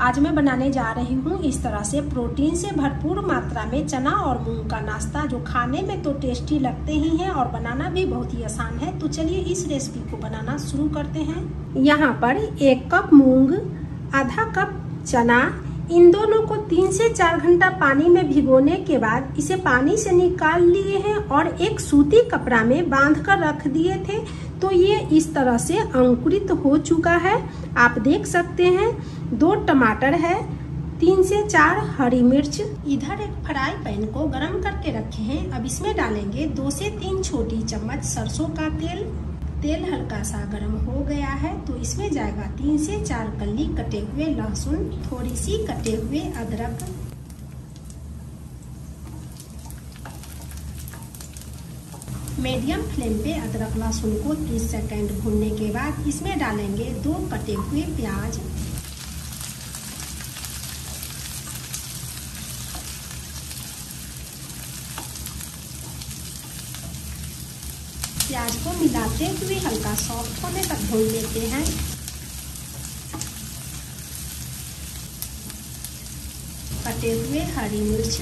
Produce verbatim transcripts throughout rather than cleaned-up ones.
आज मैं बनाने जा रही हूँ इस तरह से प्रोटीन से भरपूर मात्रा में चना और मूंग का नाश्ता, जो खाने में तो टेस्टी लगते ही हैं और बनाना भी बहुत ही आसान है। तो चलिए इस रेसिपी को बनाना शुरू करते हैं। यहाँ पर एक कप मूंग, आधा कप चना, इन दोनों को तीन से चार घंटा पानी में भिगोने के बाद इसे पानी से निकाल लिए हैं और एक सूती कपड़ा में बांध कर रख दिए थे। तो ये इस तरह से अंकुरित हो चुका है, आप देख सकते हैं। दो टमाटर है, तीन से चार हरी मिर्च। इधर एक फ्राई पैन को गरम करके रखे हैं। अब इसमें डालेंगे दो से तीन छोटी चम्मच सरसों का तेल। तेल हल्का सा गर्म हो गया है तो इसमें जाएगा तीन से चार कली कटे हुए लहसुन, थोड़ी सी कटे हुए अदरक, मीडियम फ्लेम पे अदरक लहसुन को तीस सेकंड भूनने के बाद इसमें डालेंगे दो कटे हुए प्याज। प्याज को मिलाते हुए हल्का सॉफ्ट होने तक भून लेते हैं। कटे हुए हरी मिर्च,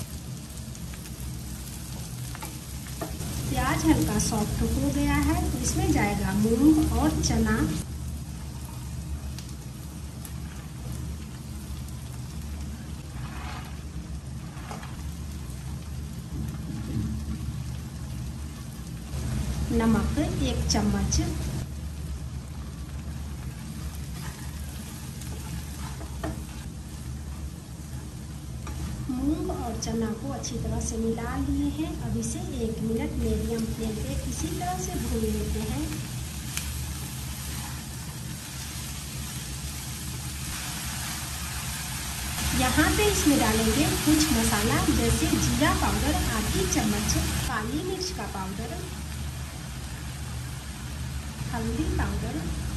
प्याज हल्का सॉफ्ट हो गया है तो इसमें जाएगा मूंग और चना। नमक एक चम्मच, मूंग और चना को अच्छी तरह से मिला लिए हैं। अब इसे एक मिनट मीडियम फ्लेम पे इसी तरह से भून लेते हैं। यहाँ पे इसमें डालेंगे कुछ मसाला, जैसे जीरा पाउडर आधी चम्मच, काली मिर्च का पाउडर, हल्दी पाउडर,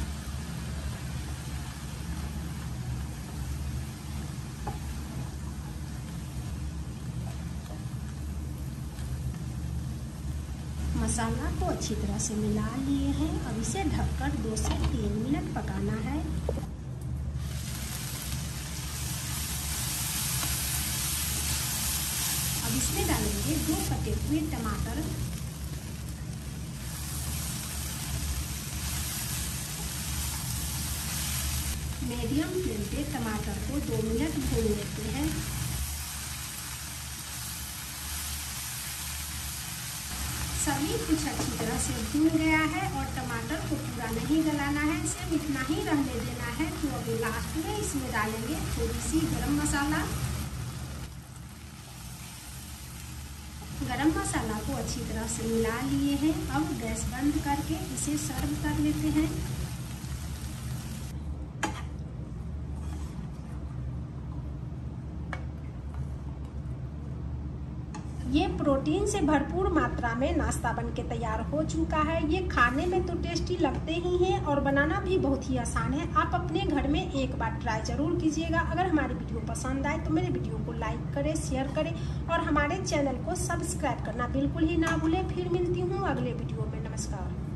मसाला को अच्छी तरह से मिला लिए हैं। अब इसे ढककर दो से तीन मिनट पकाना है। अब इसमें डालेंगे दो कटे हुए टमाटर, मीडियम फ्लेम पे टमाटर को दो मिनट भून लेते हैं। सभी कुछ अच्छी तरह से भून गया है और टमाटर को पूरा नहीं गलाना है, सिर्फ इतना ही रहने देना है। तो अब लास्ट में इसमें डालेंगे थोड़ी सी गरम मसाला। गरम मसाला को अच्छी तरह से मिला लिए हैं। अब गैस बंद करके इसे सर्व कर लेते हैं। ये प्रोटीन से भरपूर मात्रा में नाश्ता बनके तैयार हो चुका है। ये खाने में तो टेस्टी लगते ही हैं और बनाना भी बहुत ही आसान है। आप अपने घर में एक बार ट्राई जरूर कीजिएगा। अगर हमारी वीडियो पसंद आए तो मेरे वीडियो को लाइक करें, शेयर करें और हमारे चैनल को सब्सक्राइब करना बिल्कुल ही ना भूलें। फिर मिलती हूँ अगले वीडियो में। नमस्कार।